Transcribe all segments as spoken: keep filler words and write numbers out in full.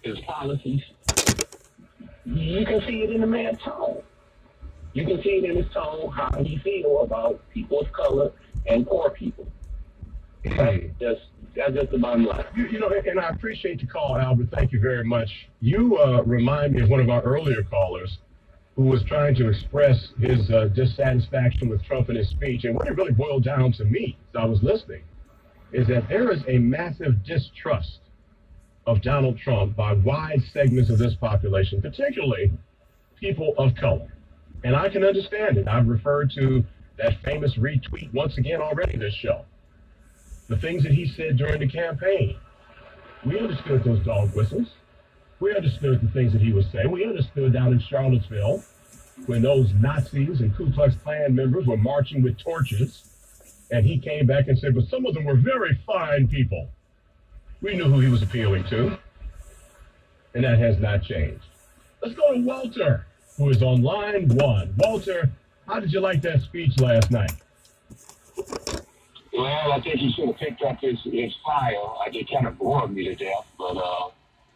his policies, you can see it in the man's tone. You can see it in his tone, how he feels about people of color and poor people. That's just, that's just the bottom line. You, you know, and I appreciate the call, Albert. Thank you very much. You uh, remind me of one of our earlier callers who was trying to express his uh, dissatisfaction with Trump in his speech. And what it really boiled down to me, as I was listening, is that there is a massive distrust of Donald Trump by wide segments of this population, particularly people of color. And I can understand it. I've referred to that famous retweet once again already this show. The things that he said during the campaign. We understood those dog whistles. We understood the things that he was saying. We understood down in Charlottesville when those Nazis and Ku Klux Klan members were marching with torches. And he came back and said, but some of them were very fine people. We knew who he was appealing to. And that has not changed. Let's go to Walter, who is on line one. Walter, how did you like that speech last night? Well, I think he should have picked up his, his file. I it kind of bored me to death, but uh,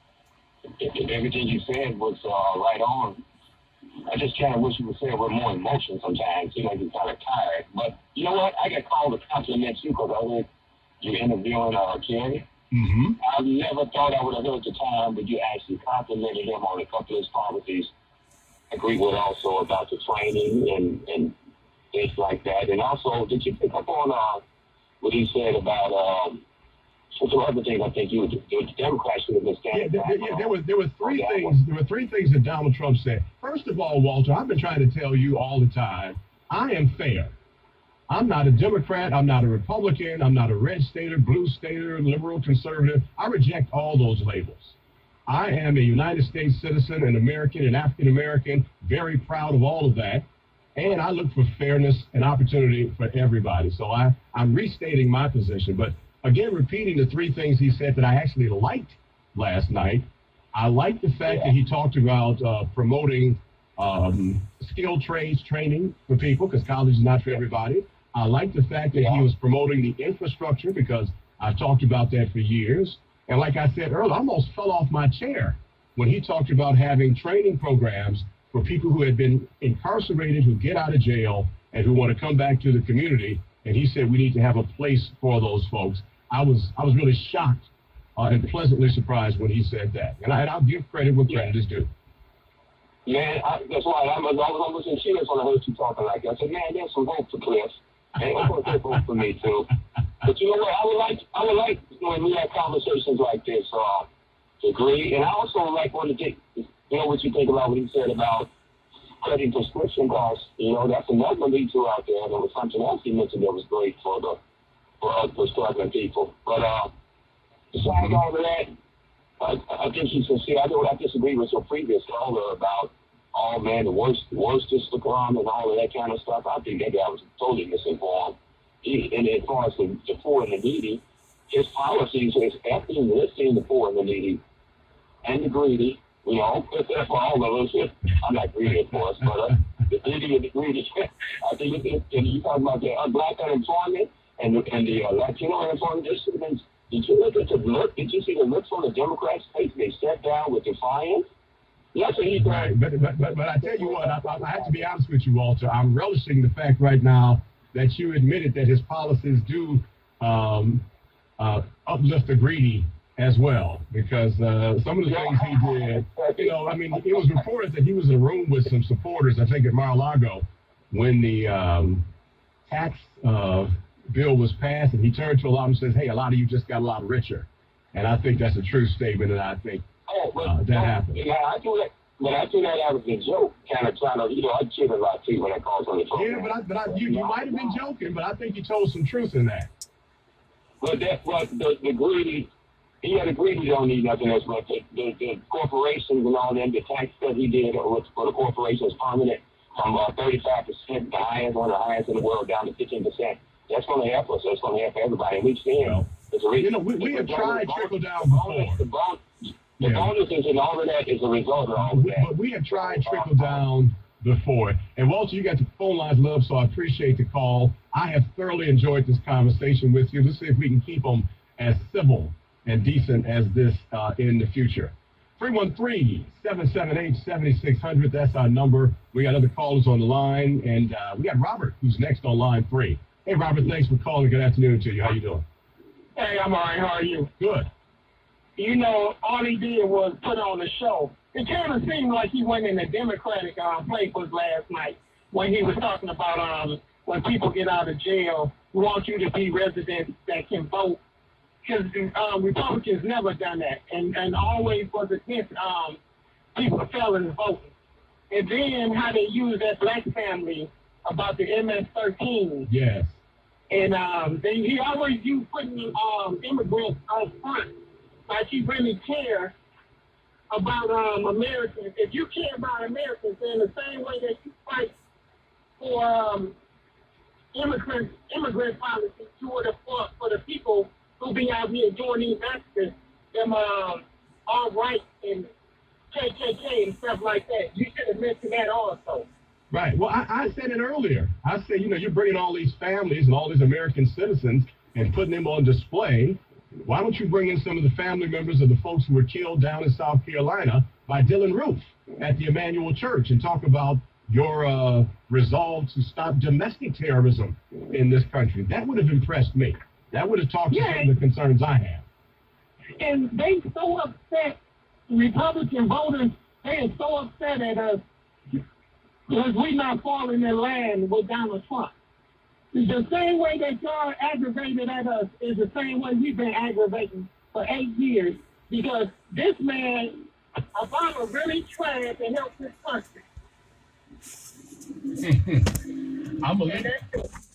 if, if everything you said was uh, right on. I just kind of wish you would say it with more emotion sometimes. You know, you're kind of tired. But you know what? I got called to compliment you because I heard you interviewing uh, Kerry. Mm-hmm. I never thought I would have heard the time, but you actually complimented him on a couple of his policies. I agree with also about the training and, and things like that. And also, did you pick up on uh, what he said about um, some other things? I think you, the Democrats should have been standing yeah, back. Yeah, there was there were three things. There were three things that Donald Trump said. First of all, Walter, I've been trying to tell you all the time, I am fair. I'm not a Democrat. I'm not a Republican. I'm not a red stater, blue stater, liberal, conservative. I reject all those labels. I am a United States citizen, an American, an African American, very proud of all of that. And I look for fairness and opportunity for everybody. So I, I'm restating my position. But again, repeating the three things he said that I actually liked last night. I liked the fact that he talked about uh, promoting um, skilled trades training for people, because college is not for everybody. I like the fact that he was promoting the infrastructure, because I've talked about that for years. And like I said earlier, I almost fell off my chair when he talked about having training programs for people who had been incarcerated, who get out of jail, and who want to come back to the community. And he said we need to have a place for those folks. I was I was really shocked uh, and pleasantly surprised when he said that. And, I, and I'll give credit where credit is due. Man, I, that's why I was, I was almost in tears when I heard you talking like that. I said, man, there's some hope for Cliff. And of course, there's hope for me, too. But you know what? I would like, I would like when we have conversations like this uh, to agree. And I also like what to think, you know, what you think about what he said about cutting prescription costs. You know, that's another lead to out there. And there was something else he mentioned that was great for the for us, for struggling people. But uh, besides all of that, I, I think he's sincere. I don't I disagree with your previous caller about, oh man, the worst, the worst is to come and all of that kind of stuff. I think that guy was totally misinformed. He, and as far as the, the poor and the needy, his policies is effing lifting the poor and the needy and the greedy. You know, for all of us. I'm not greedy, of course, but uh, the needy and the greedy. I think it, and you talk about the uh, black unemployment and the, and the uh, Latino unemployment. This should have been. Did you look at the look? Did you see the looks on the Democrats' face? They sat down with defiance. Yes, he right. But, but but but I tell you what, I, I have to be honest with you, Walter. I'm relishing the fact right now that you admitted that his policies do um, uh, uplift the greedy as well, because uh, some of the things he did, you know, I mean, it was reported that he was in a room with some supporters, I think, at Mar-a-Lago when the um, tax uh, bill was passed, and he turned to a lot of them and says, hey, a lot of you just got a lot richer. And I think that's a true statement, and I think oh, but, uh, that but, happened. Yeah, I do that. But I do that out of a joke, kind of trying to, you know, I kid a lot too when I call on the phone. Yeah, but I, but I, you, you might have been joking, but I think you told some truth in that. But that, but the, the greedy, he had a greedy don't need nothing else, but the, the, the corporations and all them, the tax that he did for the corporations permanent from uh, thirty-five percent, the highest, one of the highest in the world, down to fifteen percent. That's going to help us. That's going to help everybody. And we've seen, well, there's a reason. You know, we, we have tried trickle down before. The bonus, the bonuses and all of that is a result of all of that. But we have tried trickle down before. And Walter, you got the phone lines lit up, so I appreciate the call. I have thoroughly enjoyed this conversation with you. Let's see if we can keep them as civil and decent as this uh, in the future. three one three, seven seven eight, seven six zero zero. That's our number. We got other callers on the line, and uh, we got Robert, who's next on line three. Hey, Robert, thanks for calling. Good afternoon to you. How you doing? Hey, I'm all right. How are you? Good. You know, all he did was put on a show. It kind of seemed like he went in the Democratic uh, playbook last night when he was talking about um, when people get out of jail, we want you to be residents that can vote. Because um, Republicans never done that, and, and always was against um, people felons voting. And then how they use that black family about the M S thirteen. Yes. And um, they, he always used putting um, immigrants on front, like he really cares about um, Americans. If you care about Americans, then the same way that you fight for um, immigrant immigrant policy, you would have fought for the people who be out here doing these actions, them um, all right and K K K and stuff like that. You should have mentioned that also. Right. Well, I, I said it earlier. I said, you know, you're bringing all these families and all these American citizens and putting them on display. Why don't you bring in some of the family members of the folks who were killed down in South Carolina by Dylan Roof at the Emmanuel Church and talk about your uh, resolve to stop domestic terrorism in this country? That would have impressed me. That would have talked to Yeah. some of the concerns I have. And they so upset, Republican voters, they are so upset at us because we not falling in line with Donald Trump. The same way that y'all aggravated at us is the same way we've been aggravating for eight years because this man, Obama, really tried to help this country. I'm a And that's